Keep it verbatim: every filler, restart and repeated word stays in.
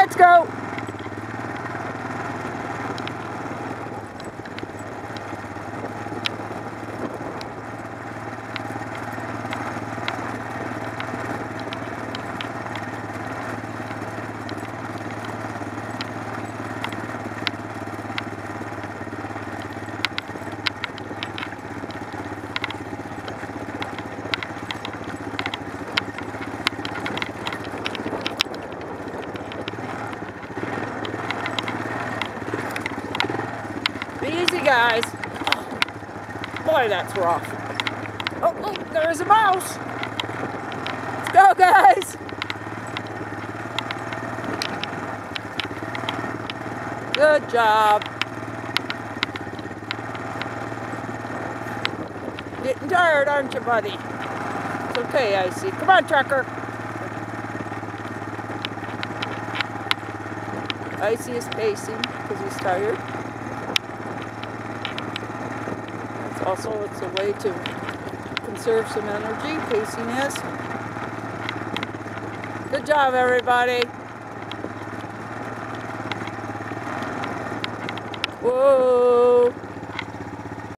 let's go. Easy, guys. Oh, boy, that's rough. Oh, oh, there's a mouse. Let's go, guys. Good job. Getting tired, aren't you, buddy? It's okay, Icy. Come on, Trucker. Icy is pacing because he's tired. Also, it's a way to conserve some energy, pacing is. Good job, everybody. Whoa.